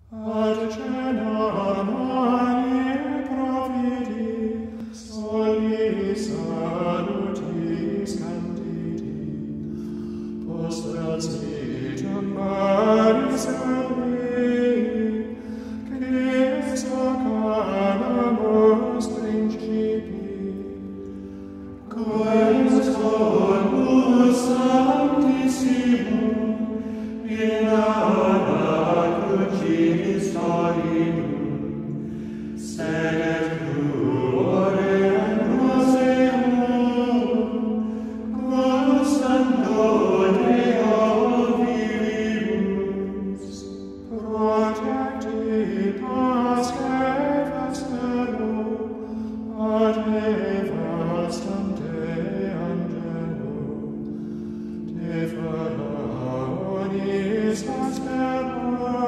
Ad cenam Maria profiti, solis salutis candidi, post transitum maris Dei, que sacanamus principi, quaes corpus sanctissimum in ana crucis Domini, sed et gloriam proseum, gustando Deo vivimus, protecti pasce vestero, ad evastam te angelo, te faraonis aspero,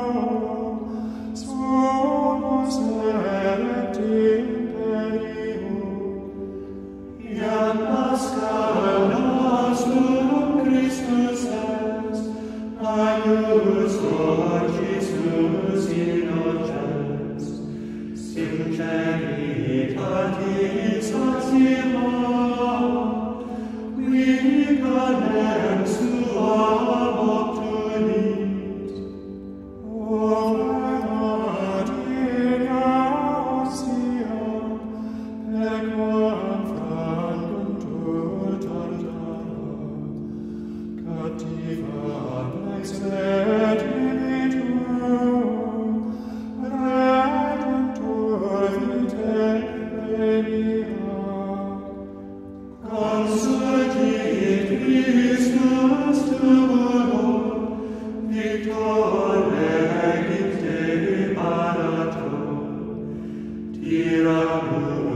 somos electi imperium, iam nascat nostrum Christus est, aius Jesus innocens, sinceritatis maxima, qui canem suam obtunit. Orat in austia, pequam frangum tantara, captiva lex redimitum, redemptor vitae mea. Consultit Christus tuo, Victor Egipte parator, tiramus